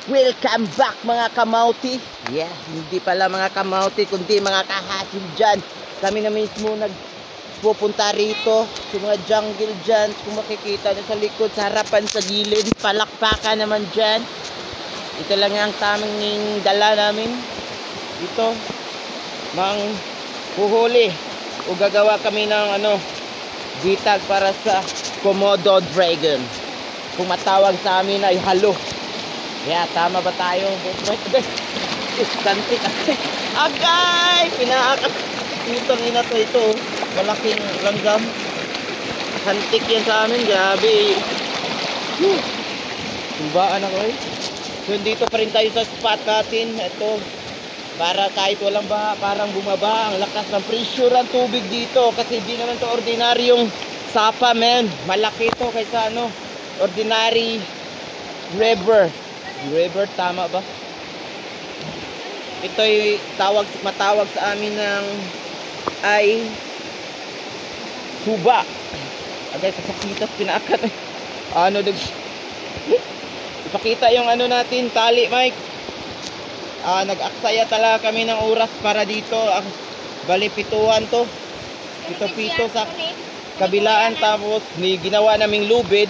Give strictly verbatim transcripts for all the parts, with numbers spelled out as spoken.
Welcome back mga kamauti. Yeah, hindi pala mga kamauti kundi mga kahasil dyan. Kami na mismo nagpupunta rito sa mga jungle dyan. Kung makikita na sa likod, sa harapan, sa gilid, palakpakan naman dyan. Ito lang ang taming dala namin. Ito, mang huhuli o gagawa kami ng ano, bitag para sa Komodo dragon. Kung matawag sa amin ay halo. Yeah, tama ba tayo? Kantik kasi. Agay! Pinaakat. Ito rin na to ito. Malaking langgam. Kantik yan sa amin. Grabe. Tumbaan ako eh. So, dito pa rin tayo sa spot natin. Ito. Para kahit walang baha, parang bumaba. Ang lakas ng pressure ang tubig dito. Kasi di naman to ordinaryong sapa, man. Malaki to kaysa ano, ordinary river. River, tama ba? Ito'y tawag, matawag sa amin ng ay suba. Agay, kasakitas, pinaakat. Ano, dag... Ipakita yung ano natin, tali, Mike. Ah, nag-aksaya talaga kami ng oras para dito. Ah, bali, pituan to. Pito-pito sa kabilaan. Tapos, ni ginawa naming lubid.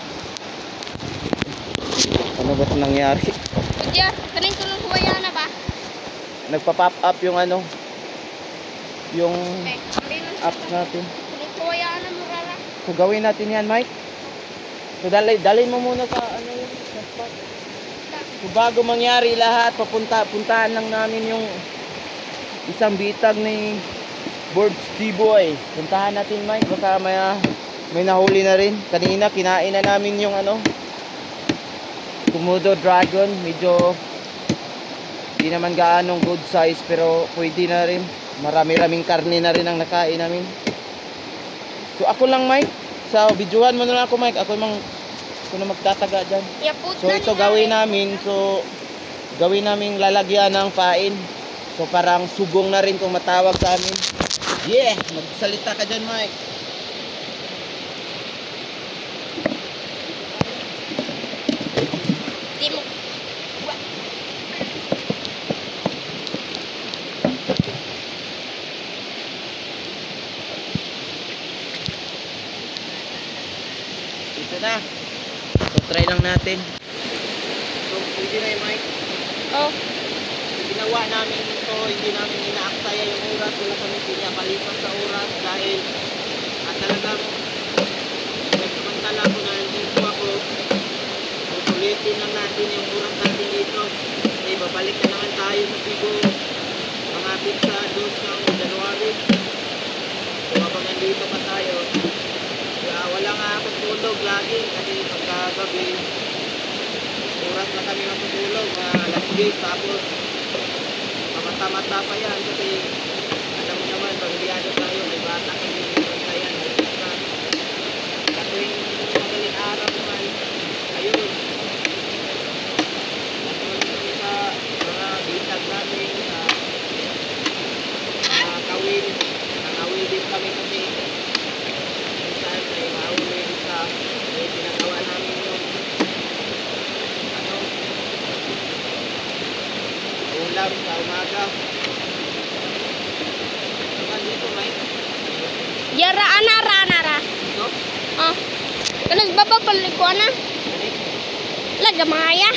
Ano ba ito nangyari? Kuya, kanin ko ng kuwaya na ba? Nagpa-pop up yung ano, yung Okay, apps natin. kanin kuwaya na murara. So gawin natin yan, Mike. So dali, dalhin mo muna sa ano yun, sa spot. So bago mangyari lahat, papunta, puntahan lang namin yung isang bitag ni Birds D-Boy. Puntahan natin, Mike. Baka may, may nahuli na rin. Kanina kinain na namin yung ano, Komodo dragon. Medyo di naman gaanong good size, pero pwede na rin. Marami-raming karne na rin ang nakain namin. So ako lang, Mike. So videohan mo na lang ako, Mike. Ako mang ako na magtataga dyan. So ito gawin namin. So gawin namin lalagyan ng pain. So parang sugong na rin kung matawag sa amin. Yeah, magsalita ka dyan, Mike. Ito na. So try lang natin. So pwede na yung mic. Oh. So, ginawa namin ito, hindi namin inaaksaya yung oras. Wala kami pinapalipas sa oras dahil at talagang nagsamantala ko na dito ako. Usulitin lang natin yung oras natin dito. Okay, babalik na naman tayo sa Bigo. Mga pizza dos ng January. So habang nandito pa tayo, kaya wala nga akong tulog lagi kasi pagkagabi oras na kami matutulog, mga alas diyes, tapos mamata-mata pa yan kasi alam mo naman, pag-liado tayo, may bata kami bantayan, may bata. At tuwing magaling araw naman, ayun, nandun kami sa mga bitag namin, sa mga kawil, nakawil din kami kasi minsan may mahuli sa may pinagawa namin yung ano, ulam sa umaga. Naman dito, Mike. Yara anara anara. Ito? Oh. Kanas baba balik ko na. Ano? Laga maya.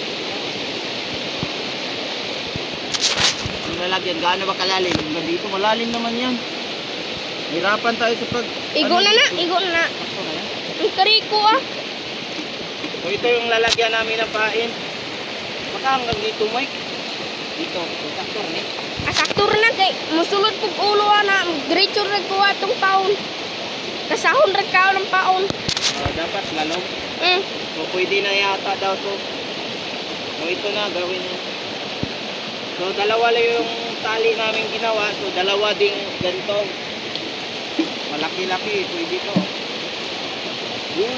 Ang lalagyan, gaano ba kalalim? Hanggang dito, malalim naman yan. Hirapan tayo sa pag... Igo ano na na, dito? igo na na. Sakto na yan. Ang kariko ah. So ito yung lalagyan namin ng pain. Baka hanggang dito, Mike. Dito, yung sakto na eh. Asaktur na kay musulod pug ulo na diretso ra ko atong paon. Kasahon ra ka ng paon. Ah, dapat lalong. Mm. So pwede na yata daw to. So ito na, gawin mo. So dalawa lang yung tali namin ginawa. So dalawa ding ganito. Malaki-laki, pwede to. Yun.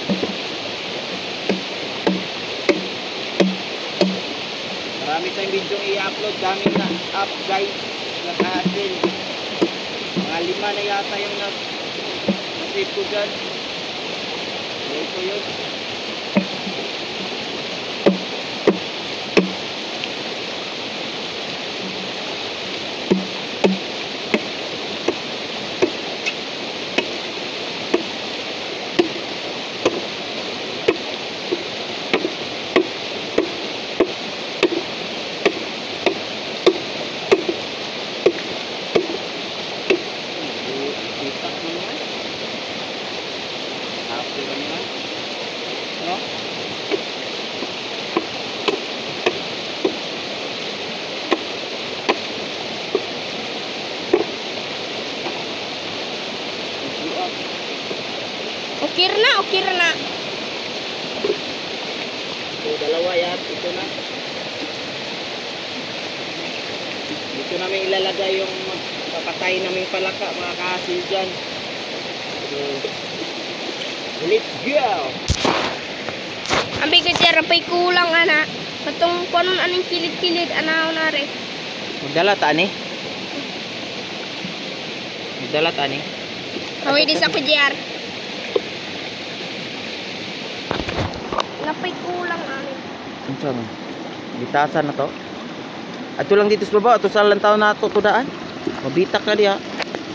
Marami tayong video i-upload. Daming na up, guys. Nag-hassle. Mga lima na yata yung nag-save ko dyan. So ito yun. dalawa yan. Ito na. Dito namin ilalagay yung papatay namin palaka mga kasil dyan. So, let's go! Ang bigat niya rapay kulang ana. Katong kunon aning kilid-kilid ana na re. Magdala ta ni. Magdala ta ni. Hawi di sa kudyar. Napay kulang ani. Unsa man? Bitasan na to. Ato lang dito sa baba, ato sa lantaw na to tudaan. Mabitak na diha.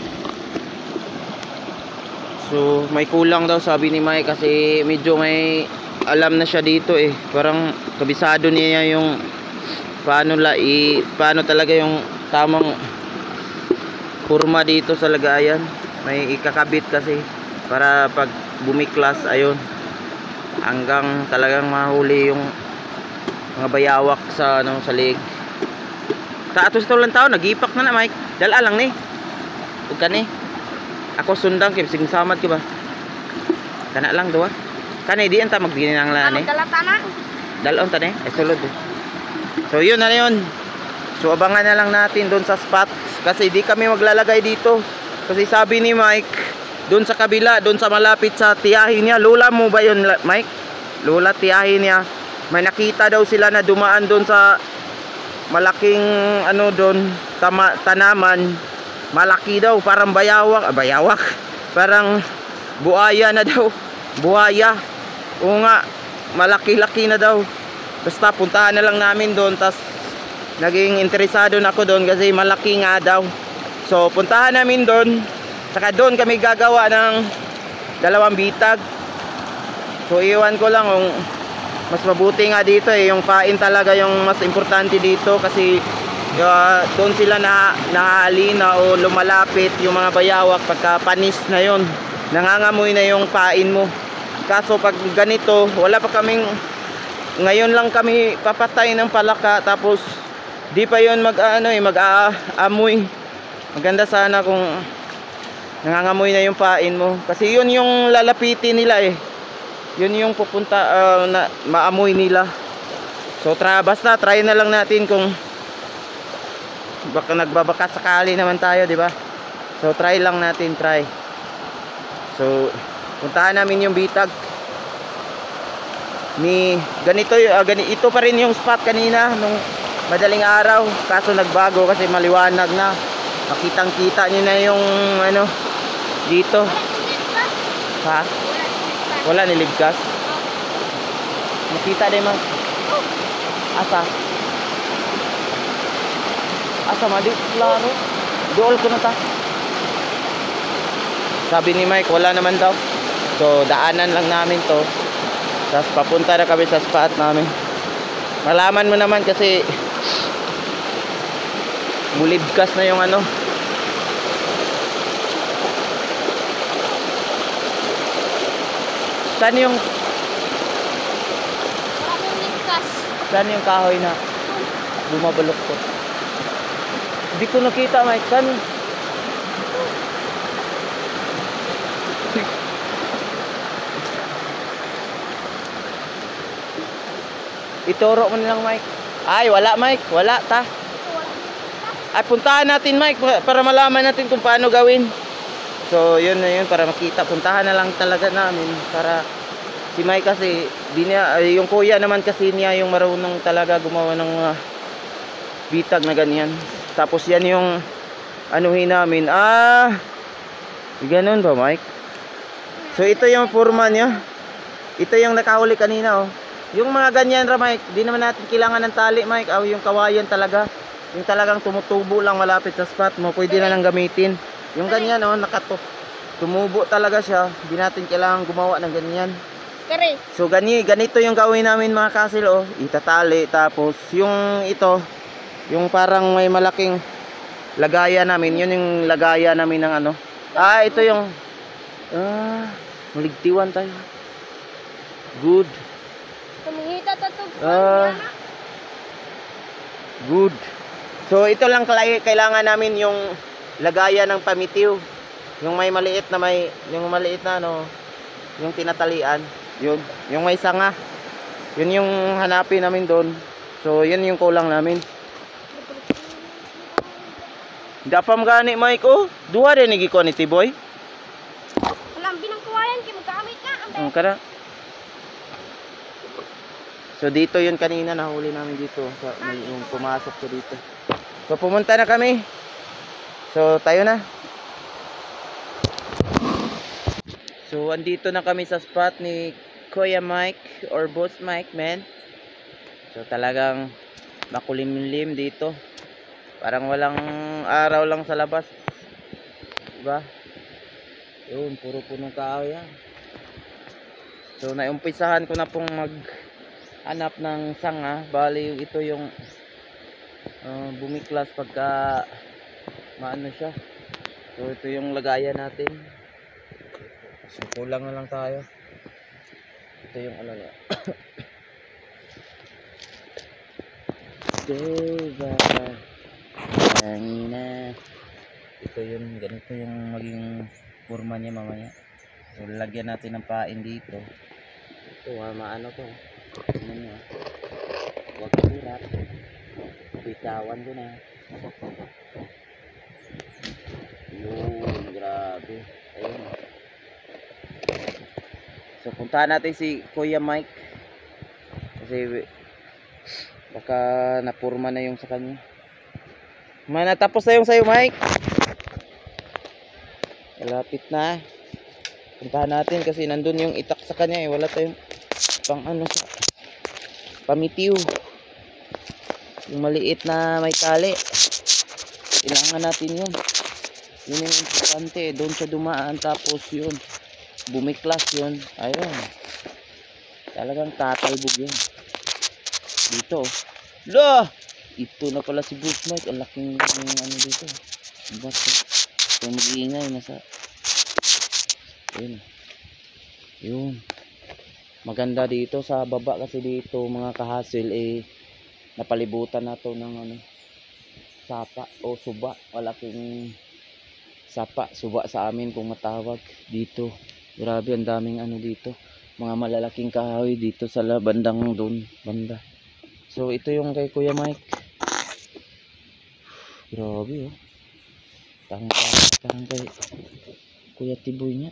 So, may kulang daw sabi ni Mike kasi medyo may alam na siya dito eh. Parang kabisado niya yung paano la i paano talaga yung tamang kurma dito sa lagayan. May ikakabit kasi para pag bumiklas ayun hanggang talagang mahuli yung mga bayawak sa ano sa leg. Sa ato sa lang tao nagipak na na Mike. Dala lang ni. Ug kani. Ako sundang kay sing samad ki ba. Kana lang duwa. Kani di anta magbininang la ni. Dalata na. Dalon ta ni. Ay sulod. Eh. So yun na yun. So abangan na lang natin doon sa spot kasi di kami maglalagay dito. Kasi sabi ni Mike, doon sa kabila, doon sa malapit sa tiyahin niya, lola mo ba yun Mike? Lola tiyahin niya. May nakita daw sila na dumaan doon sa malaking ano doon, tama, tanaman. Malaki daw, parang bayawak, ah, bayawak. Parang buaya na daw. Buaya. Oo nga, malaki-laki na daw. Basta puntahan na lang namin doon. Tas naging interesado na ako doon kasi malaki nga daw. So puntahan namin doon. Saka doon kami gagawa ng dalawang bitag. So iwan ko lang kung mas mabuti nga dito eh. Yung pain talaga yung mas importante dito. Kasi uh, doon sila na nahalina o lumalapit yung mga bayawak pagka panis na yon. Nangangamoy na yung pain mo. Kaso pag ganito, wala pa kaming, ngayon lang kami papatay ng palaka, tapos di pa yon mag ano eh, mag-aamoy. Maganda sana kung nangangamoy na yung pain mo, kasi yun yung lalapitin nila eh. Yun yung pupunta uh, na maamoy nila. So tra basta try na lang natin kung baka nagbabaka sakali naman tayo, di ba? So try lang natin, try. So puntahan namin yung bitag ni ganito uh, gani, ito pa rin yung spot kanina nung madaling araw, kaso nagbago kasi maliwanag na, makitang kita nyo na yung ano dito ha, wala niligkas, makita din man asa asa madi klaro dool ko na ta, sabi ni Mike wala naman daw. So daanan lang namin to. Tapos papunta na kami sa spot namin. Malaman mo naman kasi mulibkas na yung ano. Saan yung Saan yung kahoy na bumabalok ko? Hindi ko nakita Mike. Saan? Ituro mo nilang Mike. Ay, wala Mike. Wala ta. Ay, puntahan natin Mike para malaman natin kung paano gawin. So, yun na yun para makita. Puntahan na lang talaga namin para si Mike kasi di niya, ay, yung kuya naman kasi niya yung marunong talaga gumawa ng uh, bitag na ganyan. Tapos yan yung anuhin namin. Ah, ganun ba Mike? So, ito yung forma niya. Ito yung nakahuli kanina oh. Yung mga ganyan ra Mike, di naman natin kailangan ng tali Mike, o yung kawayan talaga. Yung talagang tumutubo lang malapit sa spot mo, pwede na lang gamitin. Yung ganyan oh, nakato. Tumubo talaga siya, di natin kailangan gumawa ng ganyan. Kare. So gani, ganito yung gawin namin mga kasil oh, itatali. Tapos yung ito, yung parang may malaking lagayan namin, yun yung lagayan namin ng ano. Ah, ito yung ah, maligtiwan tayo. Good. Kumihita tatog. Ah, good. So ito lang kailangan namin yung lagayan ng pamitiw. Yung may maliit na may yung maliit na ano, yung tinatalian, yun, yung may sanga. Yun yung hanapin namin doon. So, yun yung kulang namin. Dapam gani, Mike, oh. Duha rin nagikuha ni Tiboy. Alam, binangkuwayan, kaya magamit ka. Ang Ang kada. So, dito yun kanina, nahuli namin dito. So, may, yung pumasok ko dito. So, pumunta na kami. So, tayo na. So, andito na kami sa spot ni Kuya Mike or Boss Mike, man. So, talagang makulimlim dito. Parang walang araw lang sa labas. Diba? Yun, puro punong kahoy yan. So, naumpisahan ko na pong maghanap ng sanga. Bali, ito yung uh, bumiklas pagka maano siya. So, ito yung lagayan natin. So, kulang na lang tayo. Ito yung ano na. Diba? Hangina. Ito yung, ganito yung maging forma niya mamaya. So, lagyan natin ng pain dito. Ito, ah, maano to. Ano nyo, ah. Huwag hirap. Bitawan ko na. Yun, grabe. Ayun. So, puntahan natin si Kuya Mike. Kasi, baka napurma na yung sa kanya. May natapos na yung sayo, Mike. Malapit na. Puntahan natin kasi nandun yung itak sa kanya eh. Wala tayong pang ano sa pamitiw. Yung maliit na may tali. Kailangan natin yun. Yun yung importante. Doon siya dumaan. Tapos yun. Bumiklas yun. Ayun. Talagang tatalbog yun. Dito. Lah! Ito na pala si Bruce Mike. Ang laking ano dito. Bato. Kung mag-iingay. Nasa. Ayun. Yun. Maganda dito sa baba kasi dito mga kahasil eh napalibutan na to ng ano sapa o suba. Malaking sapa, suba sa amin kung matawag dito. Grabe ang daming ano dito. Mga malalaking kahoy dito sa bandang doon, banda. So ito yung kay Kuya Mike. Grabe oh. Parang, parang kay Kuya Tiboy niya.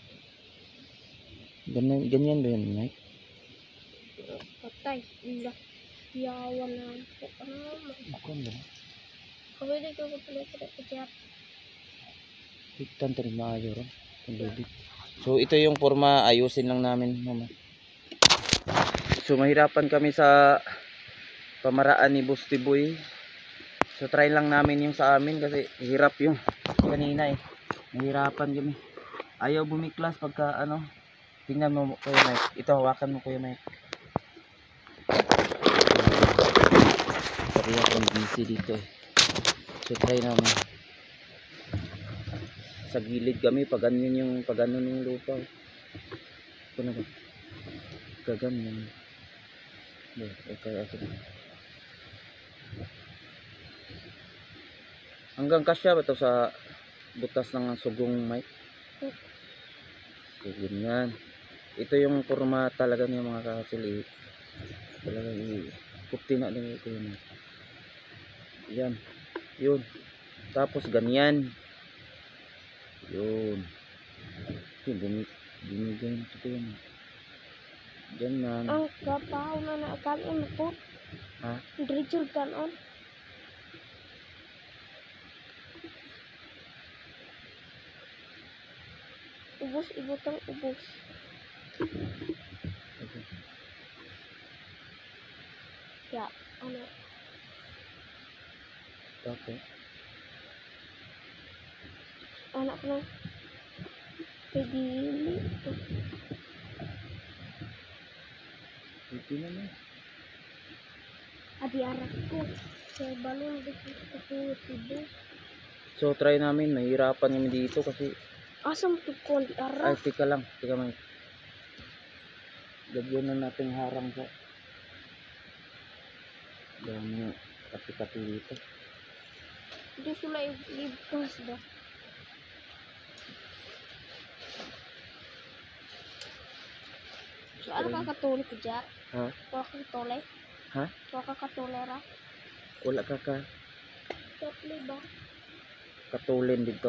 Ganyan, ganyan ba yan, Mike? patay. Ila. Yawan na po. Ako ano ba? Kawili ko ko pala sa kajap. Higtan tayo maayo rin. So ito yung forma, ayusin lang namin mama. So mahirapan kami sa pamaraan ni Boss Tiboy. So try lang namin yung sa amin kasi hirap yung kanina eh. Mahirapan kami. Ayaw bumiklas pagka ano. Tingnan mo Kuya Mike. Ito hawakan mo Kuya Mike. Sorry akong busy dito eh. So try namin. Sa gilid kami pag ganyan yung pag ganun yung lupa. Ito na ba? Gaganyan. Okay, okay. Hanggang kasya ba ito sa butas ng sugong Mike? So, ganyan. Ito yung forma talaga niya mga kahasil. Talaga i-kupti na din ito yun. Yan. Yun. Tapos ganyan. Yun. Yun. Binigyan ito yun. Ganyan. Ang kapaw na naakalim mo po. Ha? Richard kanon. Ubus, ibutang ubus. Okay. Ya, ano? Okay. Anak na. Pagili. Ito na na. Adi arak ko. Sa balon dito sa tibo. So try namin. Mahirapan kami dito kasi Asam tukon di ay arak. tika lang. Tika man. Lagyan na natin harang sa dami kati-kati dito. Di sila ibigkas ba? So, ano ka katulog ko dyan? Ha? Wa ka katulay. Ha? Wa ka katulay ra. Wala ka ka Katulay ba? katulin dito.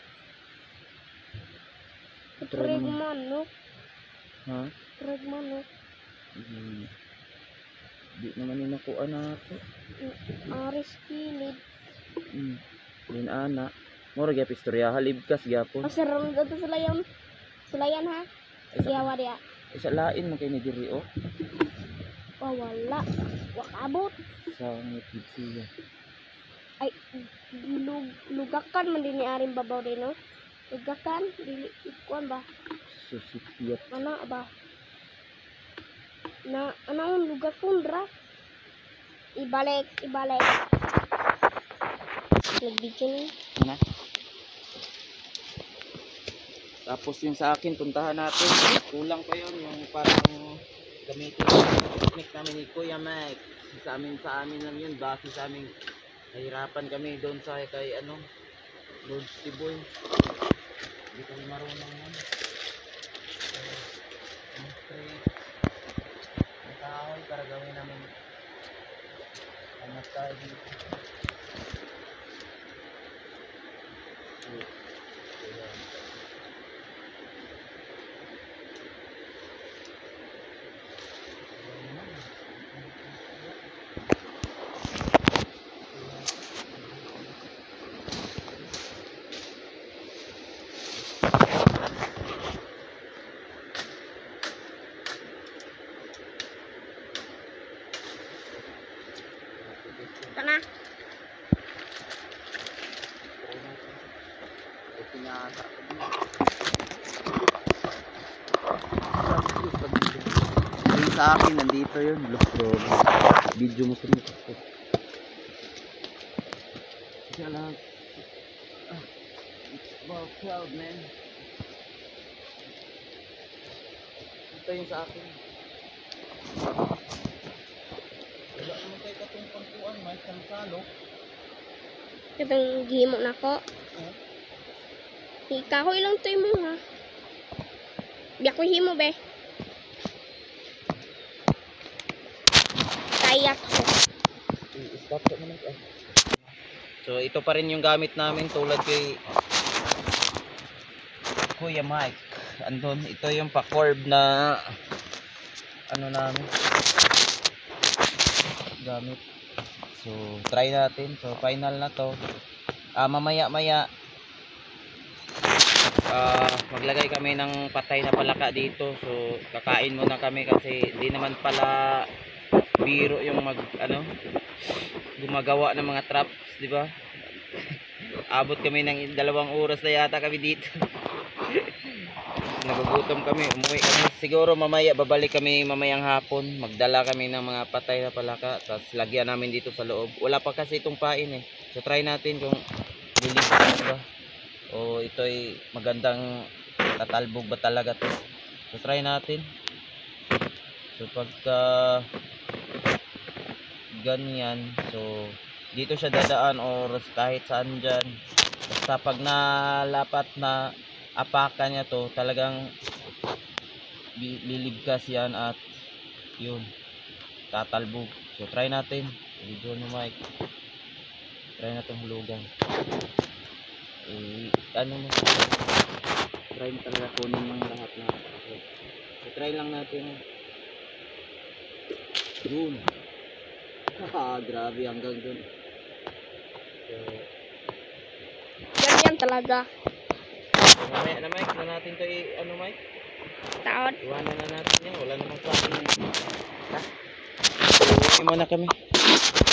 Try Reg naman. manok. Ha? Reg manok. Hmm. Di naman ni nakuha na ako. Aris kilid. Hmm. Din ana. Mura gyap istorya halibkas gyapon. Pasarang dito sila yan. Sila yan ha. Siyawa dia. Isa lain man kay ni diri oh. Oh, wala. Wa kabot. Sa ngipid siya. Ay, lug lugakan man din ni aring babaw din no. Lugakan, dili ikuan ba? Susipiyat. Ana ba? Na anong lugakan ra? Ibalik, ibalik. Nagbidyo ni. Ano? Tapos yung sa akin, puntahan natin. Kulang pa yun. Yung parang gamitin yung technique namin ni Kuya Mike. Sa amin, sa amin lang yun. Base sa amin. Nahirapan kami doon sa kay ano, Lord Tiboy. Hindi kami marunong yan. So, yung straight. Ang kahoy para gawin namin. Anak tayo dito. So, so yan. Sana. Yung sa akin, nandito yun. Look, bro. Video mo sa mga. Kaya lang. Ah, it's about twelve, man. Ito yung sa akin. Wala naman kayo katong pangkuan, may sansalo. Katong gihimo nako. Eh? Ikahoy lang to mo ha. Biya ko himo be. Kayak ko. I-stop ko naman ka. So ito pa rin yung gamit namin tulad kay Kuya Mike. Andun, ito yung pa-curve na ano namin gamit. So try natin. So final na to. Ah, mamaya maya ah, maglagay kami ng patay na palaka dito. So kakain muna kami kasi di naman pala biro yung mag ano gumagawa ng mga traps, di ba? Abot kami ng dalawang oras na yata kami dito. Nagugutom kami, umuwi kami. Siguro mamaya babalik kami mamayang hapon. Magdala kami ng mga patay na palaka, tapos lagyan namin dito sa loob. Wala pa kasi itong pain eh. So try natin kung liligtas ba o ito'y magandang tatalbog ba talaga to. So try natin. So pagka ganyan, so dito siya dadaan or kahit saan dyan. Basta pag nalapat na apakan niya to, talagang liligkas yan at yun, tatalbog. So try natin. Video ni Mike. Try natin hulugan. Eh, ano mo? Try mo talaga kunin yung lahat na. So try lang natin. Yun. Haha, grabe hanggang dun. So, Ganyan talaga. mamaya na Mike, na natin to i- ano Mike? Taon. Iwanan na natin yan, wala namang klase na yun. Ha? Iwan mo na kami.